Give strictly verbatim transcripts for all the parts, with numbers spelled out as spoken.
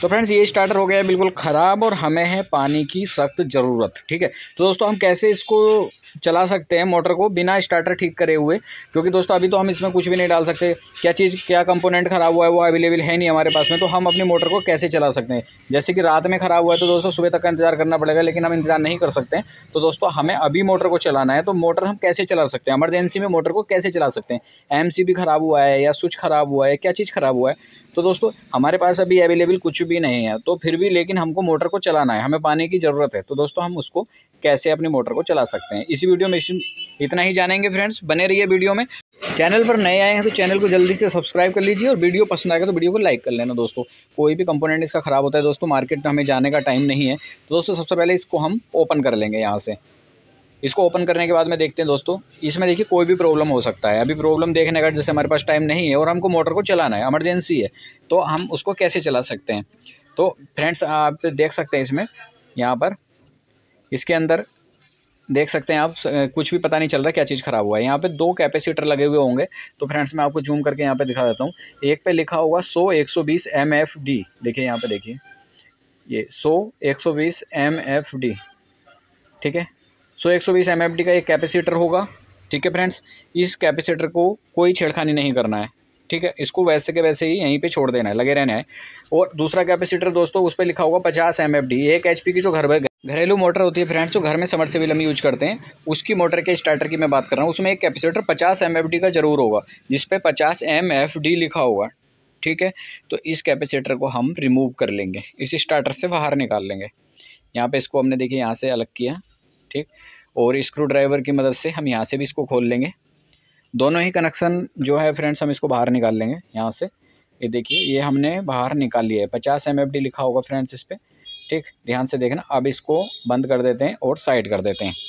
तो फ्रेंड्स ये स्टार्टर हो गया है बिल्कुल ख़राब और हमें है पानी की सख्त ज़रूरत। ठीक है, तो दोस्तों हम कैसे इसको चला सकते हैं मोटर को बिना स्टार्टर ठीक करे हुए, क्योंकि दोस्तों अभी तो हम इसमें कुछ भी नहीं डाल सकते, क्या चीज़ क्या कंपोनेंट ख़राब हुआ है वो अवेलेबल है नहीं हमारे पास में, तो हम अपनी मोटर को कैसे चला सकते हैं। जैसे कि रात में ख़राब हुआ है तो दोस्तों सुबह तक का इंतजार करना पड़ेगा, लेकिन हम इंतजार नहीं कर सकते हैं। तो दोस्तों हमें अभी मोटर को चलाना है, तो मोटर हम कैसे चला सकते हैं, इमरजेंसी में मोटर को कैसे चला सकते हैं। एम सी बी ख़राब हुआ है या स्विच ख़राब हुआ है, क्या चीज़ ख़राब हुआ है, तो दोस्तों हमारे पास अभी अवेलेबल कुछ भी नहीं है, तो फिर भी लेकिन हमको मोटर को चलाना है, हमें पानी की ज़रूरत है। तो दोस्तों हम उसको कैसे अपनी मोटर को चला सकते हैं, इसी वीडियो में इतना ही जानेंगे। फ्रेंड्स बने रहिए वीडियो में। चैनल पर नए आए हैं तो चैनल को जल्दी से सब्सक्राइब कर लीजिए और वीडियो पसंद आएगा तो वीडियो को लाइक कर लेना। दोस्तों कोई भी कंपोनेंट इसका ख़राब होता है दोस्तों, मार्केट में हमें जाने का टाइम नहीं है, तो दोस्तों सबसे पहले इसको हम ओपन कर लेंगे। यहाँ से इसको ओपन करने के बाद में देखते हैं दोस्तों, इसमें देखिए कोई भी प्रॉब्लम हो सकता है। अभी प्रॉब्लम देखने का जैसे हमारे पास टाइम नहीं है और हमको मोटर को चलाना है, इमरजेंसी है, तो हम उसको कैसे चला सकते हैं। तो फ्रेंड्स आप देख सकते हैं इसमें, यहाँ पर इसके अंदर देख सकते हैं आप, कुछ भी पता नहीं चल रहा क्या चीज़ ख़राब हुआ है। यहाँ पे दो कैपेसिटर लगे हुए होंगे, तो फ्रेंड्स मैं आपको जूम करके यहाँ पे दिखा देता हूँ। एक पे लिखा होगा सौ एक सौ बीस एम एफ डी, देखिए यहाँ पे देखिए ये सौ एक सौ बीस एम एफ डी, ठीक है, सौ एक सौ बीस एम एफ डी का एक कैपेसिटर होगा। ठीक है फ्रेंड्स, इस कैपेसिटर को कोई छेड़खानी नहीं करना है, ठीक है, इसको वैसे के वैसे ही यहीं पे छोड़ देना है, लगे रहना है। और दूसरा कैपेसिटर दोस्तों उस पर लिखा होगा पचास एम एफ डी, एक एच पी की जो घर घरेलू मोटर होती है फ्रेंड्स, जो घर में समरसेबल हम यूज करते हैं, उसकी मोटर के स्टार्टर की मैं बात कर रहा हूँ, उसमें एक कैपेसिटर पचास एम एफ डी का ज़रूर होगा, जिस पे पचास एम एफ डी लिखा होगा। ठीक है, तो इस कैपेसिटर को हम रिमूव कर लेंगे, इस स्टार्टर से बाहर निकाल लेंगे। यहाँ पे इसको हमने देखिए यहाँ से अलग किया, ठीक, और स्क्रू ड्राइवर की मदद से हम यहाँ से भी इसको खोल लेंगे। दोनों ही कनेक्शन जो है फ्रेंड्स हम इसको बाहर निकाल लेंगे यहाँ से। ये देखिए ये हमने बाहर निकाल लिया है, पचास एम एफ डी लिखा होगा फ्रेंड्स इस पर, ठीक, ध्यान से देखना। अब इसको बंद कर देते हैं और साइड कर देते हैं।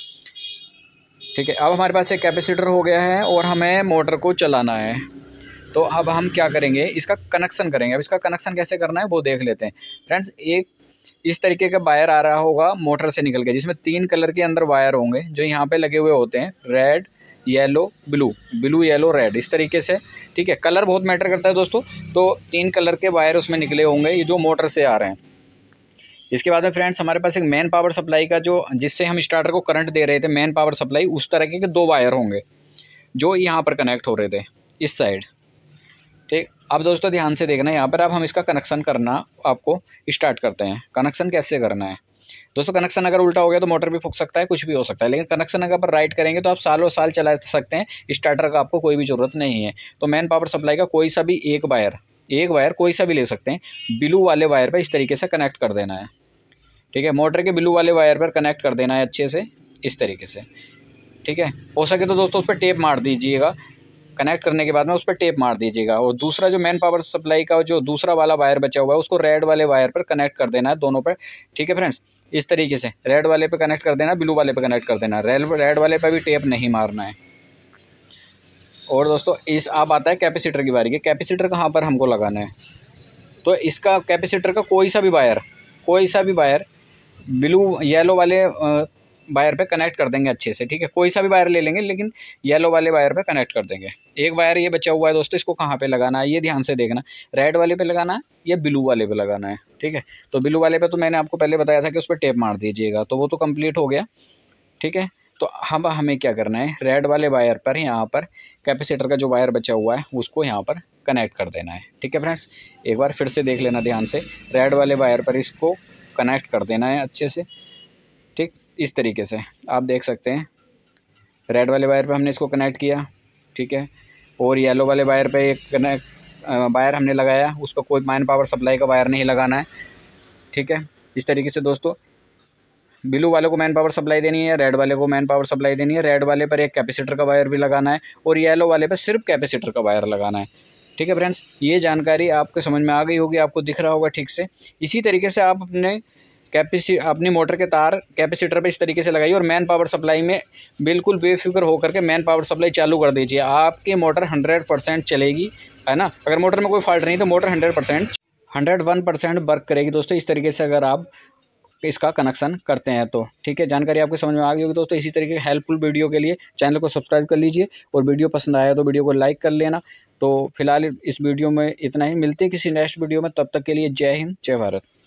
ठीक है, अब हमारे पास एक कैपेसिटर हो गया है और हमें मोटर को चलाना है। तो अब हम क्या करेंगे, इसका कनेक्शन करेंगे। अब इसका कनेक्शन कैसे करना है वो देख लेते हैं फ्रेंड्स। एक इस तरीके का वायर आ रहा होगा मोटर से निकल के, जिसमें तीन कलर के अंदर वायर होंगे जो यहाँ पे लगे हुए होते हैं, red yellow blue, blue yellow red, इस तरीके से। ठीक है, कलर बहुत मैटर करता है दोस्तों, तो तीन कलर के वायर उसमें निकले होंगे ये जो मोटर से आ रहे हैं। इसके बाद में फ्रेंड्स हमारे पास एक मेन पावर सप्लाई का, जो जिससे हम स्टार्टर को करंट दे रहे थे, मेन पावर सप्लाई, उस तरह के दो वायर होंगे जो यहाँ पर कनेक्ट हो रहे थे इस साइड। ठीक, अब दोस्तों ध्यान से देखना, यहाँ पर अब हम इसका कनेक्शन करना आपको स्टार्ट करते हैं। कनेक्शन कैसे करना है दोस्तों, कनेक्शन अगर उल्टा हो गया तो मोटर भी फूक सकता है, कुछ भी हो सकता है, लेकिन कनेक्शन अगर आप राइट करेंगे तो आप सालों साल चला सकते हैं, स्टार्टर का आपको कोई भी ज़रूरत नहीं है। तो मेन पावर सप्लाई का कोई सा भी एक वायर एक वायर कोई सा भी ले सकते हैं, ब्लू वाले वायर पर इस तरीके से कनेक्ट कर देना है। ठीक है, मोटर के ब्लू वाले वायर पर कनेक्ट कर देना है अच्छे से इस तरीके से। ठीक है, हो सके तो दोस्तों उस पर टेप मार दीजिएगा, कनेक्ट करने के बाद में उस पर टेप मार दीजिएगा। और दूसरा जो मेन पावर सप्लाई का जो दूसरा वाला वायर बचा हुआ है उसको रेड वाले वायर पर कनेक्ट कर देना है, दोनों पर। ठीक है फ्रेंड्स, इस तरीके से रेड वाले पे कनेक्ट कर देना, ब्लू वाले पे कनेक्ट कर देना, रेड रेड वाले पे भी टेप नहीं मारना है। और दोस्तों इस अब आता है कैपेसिटर की बारी, कैपेसिटर कहाँ पर हमको लगाना है। तो इसका कैपेसिटर का कोई सा भी वायर कोई सा भी वायर ब्लू येलो वाले वायर पे कनेक्ट कर देंगे अच्छे से। ठीक है, कोई सा भी वायर ले लेंगे, लेकिन येलो वाले वायर पे कनेक्ट कर देंगे। एक वायर ये बचा हुआ है दोस्तों, इसको कहाँ पे लगाना है ये ध्यान से देखना, रेड वाले पे लगाना है या ब्लू वाले पे लगाना है। ठीक है, तो ब्लू वाले पे तो मैंने आपको पहले बताया था कि उस पर टेप मार दीजिएगा, तो वो तो कंप्लीट हो गया। ठीक है, तो हम हमें क्या करना है, रेड वाले वायर पर यहाँ पर कैपेसिटर का जो वायर बचा हुआ है उसको यहाँ पर कनेक्ट कर देना है। ठीक है फ्रेंड्स, एक बार फिर से देख लेना ध्यान से, रेड वाले वायर पर इसको कनेक्ट कर देना है अच्छे से। ठीक, इस तरीके से आप देख सकते हैं रेड वाले वायर पे हमने इसको कनेक्ट किया। ठीक है, और येलो वाले वायर पे एक कनेक्ट वायर हमने लगाया, उस पर कोई मेन पावर सप्लाई का वायर नहीं लगाना है। ठीक है, इस तरीके से दोस्तों ब्लू वाले को मेन पावर सप्लाई देनी है, रेड वाले को मेन पावर सप्लाई देनी है, रेड वाले पर एक कैपेसिटर का वायर भी लगाना है और येलो वाले पर सिर्फ कैपेसिटर का वायर लगाना है। ठीक है फ्रेंड्स, ये जानकारी आपको समझ में आ गई होगी, आपको दिख रहा होगा ठीक से। इसी तरीके से आप अपने कैपेसिटी अपनी मोटर के तार कैपेसिटर पे इस तरीके से लगाइए और मेन पावर सप्लाई में बिल्कुल बेफिक्र होकर के मेन पावर सप्लाई चालू कर दीजिए, आपकी मोटर हंड्रेड परसेंट चलेगी, है ना। अगर मोटर में कोई फॉल्ट नहीं तो motor hundred percent hundred one percent work करेगी दोस्तों, इस तरीके से अगर आप इसका कनेक्शन करते हैं तो। ठीक है, जानकारी आपको समझ में आ गई होगी दोस्तों। इसी तरीके के हेल्पफुल वीडियो के लिए चैनल को सब्सक्राइब कर लीजिए और वीडियो पसंद आया तो वीडियो को लाइक कर लेना। तो फिलहाल इस वीडियो में इतना ही, मिलते हैं किसी नेक्स्ट वीडियो में, तब तक के लिए जय हिंद जय भारत।